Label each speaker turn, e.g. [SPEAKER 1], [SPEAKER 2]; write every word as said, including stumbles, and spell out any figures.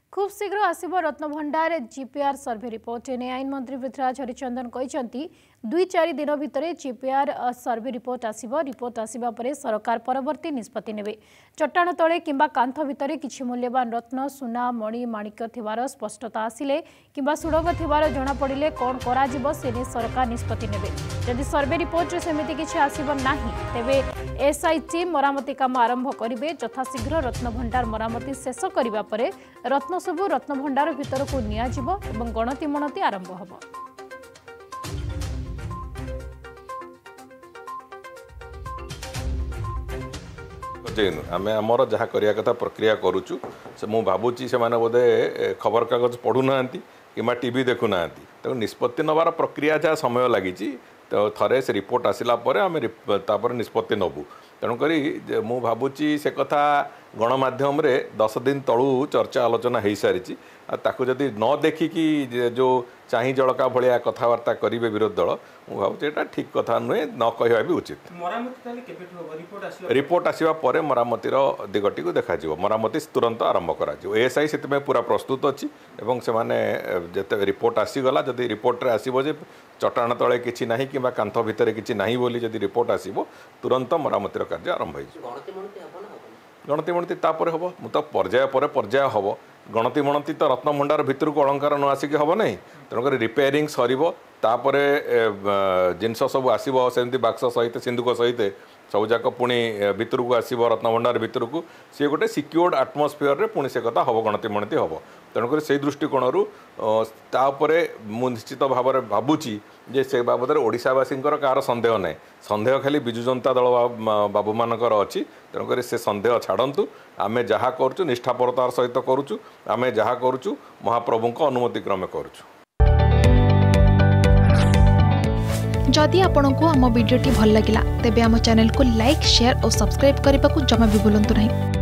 [SPEAKER 1] खूब शीघ्र आसिबो Ratnabhandar GPR survey report एने आईन मंत्री पृथ्वीराज हरिचंदन कहते दुई चार दिन भितर जीपीआर सर्वे रिपोर्ट आसिबो रिपोर्ट आसिबा परे सरकार परवर्ती निष्पत्ति नेबे। चट्टाण तले किंबा कांथ भितर किछि मूल्यवान रत्न सुना मणि माणिक्य थिबार स्पष्टता आसिले किंबा सुड़ंग थिबार जणा पड़िले कोन कराजिबो सेने सरकार निष्पत्ति नेबे। जदि सर्वे रिपोर्ट रे सेमिति किछि आसिबो नाही तेबे एसआई टीम मरामती काम आरंभ करिवे। यथाशीघ्र रत्नभंडार मरामती शेष करिबा परे रत्न सबु रत्नभंडार भितर को नियाजिबो एवं गणति मणति आरंभ हबो।
[SPEAKER 2] आमे आमर जहाँ करिया कथा प्रक्रिया करूचु से मु भाबुची से माने बोधे खबर कागज पढ़ु नांती किमा टीवी देखु नांती तो निष्पत्ति नबार प्रक्रिया जहाँ समय लगी तो थरे से रिपोर्ट आसिला परे आमे तापर निष्पत्ति नबु। तेणुक मु भाबुची से कथा गणमाध्यम रे दस दिन तलू चर्चा आलोचना हो सारी ताकू जदि न देखिकी जो चाही जड़का भाया कथबार्ता करेंगे विरोधी दल मु भावुँ ठीक कथा नुहे न कहवा भी उचित। रिपोर्ट आसवा पर मरामतिर दिगटी को देखा मरामती तुरंत आरंभ कर एएसआई से पूरा प्रस्तुत अच्छी जिते रिपोर्ट आसीगला जदि रिपोर्ट रे आसो जे चट्टाण तले किसी ना कि कांथ भितर किसी ना बोली जदि रिपोर्ट आसो तुरंत मरामतिर कार्य आरंभ हो गणति मणति तापर हम मु तो पर्याय पर पर्याय हम गणति मणति तो रत्नभंडार भितर को अलंकार न आसिक हम ना तेणुक रिपेयरिंग सर जिनस सब आसो सेमती बाक्स सहित सिंधुक सहित सबुजाक पुणी भितर को आसो रत्नभंडार भितर को सी गोटे सिक्योर्ड आटमोस्फियर रे पुणी से कथा हम गणति मणति हम तेणुक से दृष्टिकोण मु निश्चित भाव में भावुची जे से बाबद ओडिशावासी कार संदेह ना संदेह खाली बिजु जनता दल बाबू मानकर अच्छी तेणुक से संदेह छाड़तु आमे जहाँ करुचु निष्ठापरतार सहित करुचु आमे जहाँ करुचु महाप्रभु अनुमति क्रमे करुचु।
[SPEAKER 3] जदि आपंक आम भिडी भल लगा तेब आम चैनल को लाइक शेयर और सब्सक्राइब करने को जमा भी भूलु नहीं।